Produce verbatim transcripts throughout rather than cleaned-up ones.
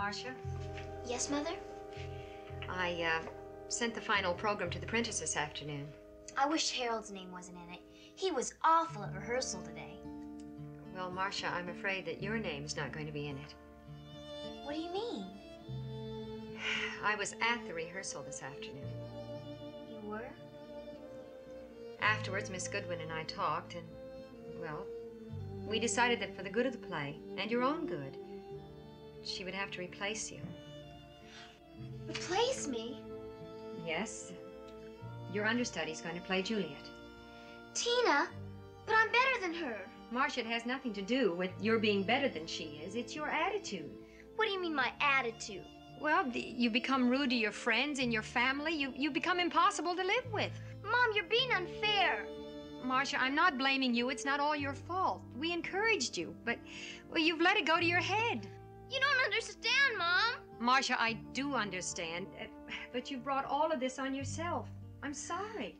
Marcia? Yes, Mother? I, uh, sent the final program to the printers this afternoon. I wish Harold's name wasn't in it. He was awful at rehearsal today. Well, Marcia, I'm afraid that your name's not going to be in it. What do you mean? I was at the rehearsal this afternoon. You were? Afterwards, Miss Goodwin and I talked, and, well, we decided that for the good of the play, and your own good, she would have to replace you. Replace me? Yes. Your understudy's going to play Juliet. Tina, but I'm better than her. Marcia, it has nothing to do with your being better than she is. It's your attitude. What do you mean, my attitude? Well, the, you become rude to your friends and your family. You, you become impossible to live with. Mom, you're being unfair. Marcia, I'm not blaming you. It's not all your fault. We encouraged you, but, well, you've let it go to your head. You don't understand, Mom. Marcia, I do understand, uh, but you brought all of this on yourself. I'm sorry.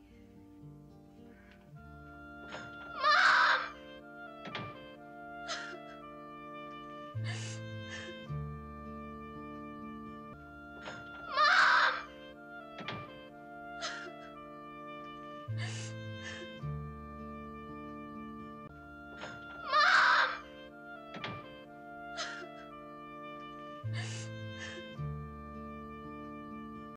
Mom!